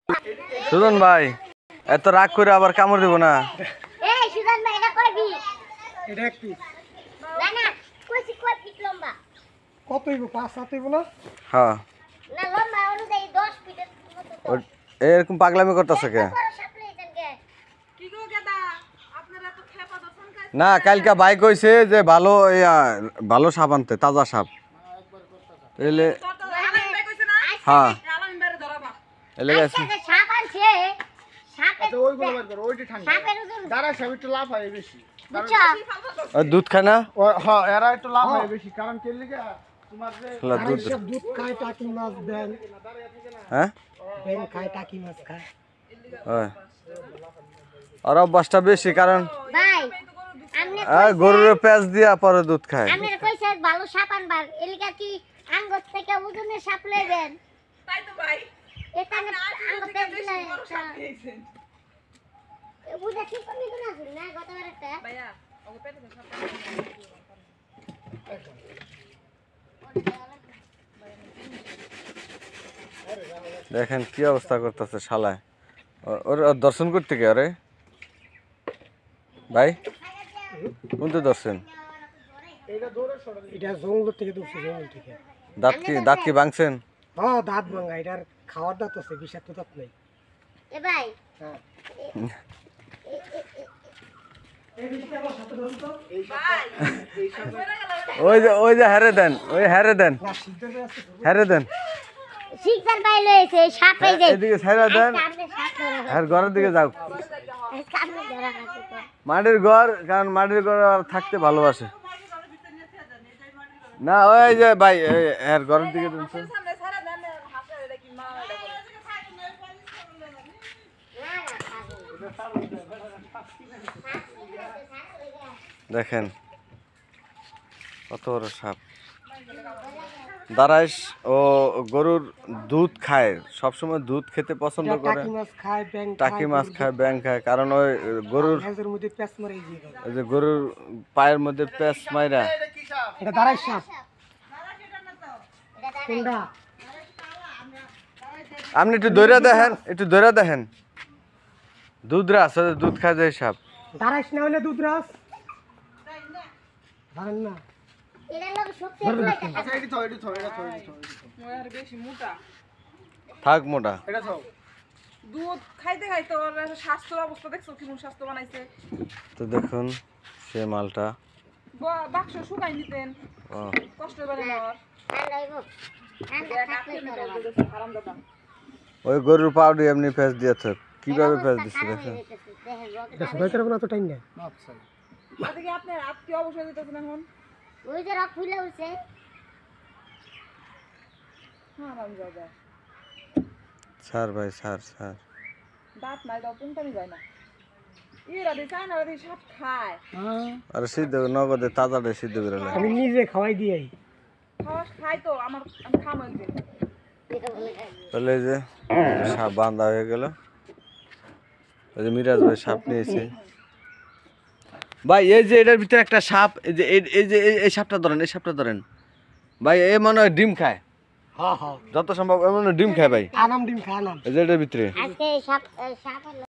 সুজন ভাই এত রাগ করে আবার কামড় দিব না। এই সুজন ভাই এটা কই বি? এটা এক পিস। না না, কইছি কই ফিট লম্বা? কত হইব? 5-7 হইব না? হ্যাঁ। না লম্বা অনুযায়ী 10 ফিটের মতো। এরকম পাগলামি করতেছে কে? কি গো গাদা, আপনারা তো খেপা দর্শন কাজ। না কালকে ভাই কইছে যে ভালো ভালো সাপ আনতে, তাজা সাপ। এলে হ্যাঁ এলে গেছে সাপ আছে। সাপের ওইগুলো বের করো, ওইটি ঠান্ডা। সাপের ওজন যারা সাপ একটু লাভ হয় বেশি। বুঝছো? দুধ খায় না? হ্যাঁ, এরা একটু লাভ হয় বেশি, কারণ কে লিগে তোমার যে দুধ খায়, টাকি মাছ দেন। হ্যাঁ বেন খায়, টাকি মাছ খায়। হয় আর অভ্যাসটা বেশি, কারণ ভাই আমনে গরুর প্যাঁচ দিয়া পরে দুধ খায়। আমনে কইছে ভালো সাপ আনবার, এলিকা কি আঙ্গুর থেকে ওজনের সাপ লইবেন? তাই তো ভাই, এটা না আঙ্গুর থেকে দিলে বুঝা ঠিক করে দিন না গতবার একটা ভাইয়া ওকে পেটে সাপ। দেখেন কি অবস্থা করতেছে শালায়। ওর দর্শন করতে কে? আরে ভাই কোনটা দর্শন? এটা জঙ্গল থেকে দূরছে, জঙ্গল থেকে। দাঁত কি ভাঙছেন? হ্যাঁ দাঁত ভাঙা, এটার খাওয়ার দাঁত আছে, বিষাক্ত দাঁত নাই। এ ভাই হ্যাঁ ওই যে হেরে দেন, ওই হেরে দেন, হেরে দেন। শিকদার ভাই লইছে সাপ এই যে এদিকে ছাইরা দেন, আর ঘরের দিকে যাও। মাটির ঘর, কারণ মাটির ঘর আর থাকতে ভালোবাসে না। ওই যে ভাই এর ঘরের দিকে দেন। দেখেন কত বড় সাপ। দাঁড়াইস ও গরুর দুধ খায়, সবসময় দুধ খেতে পছন্দ করে। টাকি মাছ খায়, ব্যাং খায়, কারণ ওই গরুর ওই যে গরুর পায়ের মধ্যে প্যাঁচ মাইরা। আপনি একটু দৌড়া দেখেন, একটু দৌড়া দেখেন। দুধ রাস, দুধ খায় যায় সাপ। দাঁড়াইস না হলে দুধ রাস ধরেন না। এটার লগে শক্তি আছে। আচ্ছা এটি তো এটা তো আর বেশি মোটা থাক মোটা। এটা তো দুধ খাইতে খাইতে ওর স্বাস্থ্যের অবস্থা দেখছো কেমন স্বাস্থ্য বানাইছে। তো দেখুন সে মালটা বাক্স শুকাই নিতেন, কষ্ট করে নেওয়ার। ওই গরুর পাউডার এমনি ফেস দিয়েছে, কিভাবে ফেস দিচ্ছে দেখেন। আপনার হাত কি অবস্থা দিতেছেন এখন? ওই যে রক ফুলে উঠছে। স্যার ভাই স্যার দাঁত নাই, দাও পুংটানি যায় না। এরা দিয়ে চায় না, ওরা দিয়ে সাপ খায়। আরে সিদ্ধ নগদে তাজাটা সিদ্ধ করে লাগে। আমি নিজে খাওয়াই দিই। খাই তো আমি খামো একদিন। তাহলে এই যে সাপ বান্ধা হয়ে গেল। ওই যে মিরাজ ভাই সাপ নিয়েছে ভাই। এই যে এটার ভিতরে একটা সাপ, এই সাপটা ধরেন, এই সাপটা ধরেন ভাই। এ মনে হয় ডিম খায়। হ্যাঁ হ্যাঁ যত সম্ভব এমন ডিম খায় ভাই। আনাম ডিম খায় না। এই যে এটার ভিতরে আজকে সাপ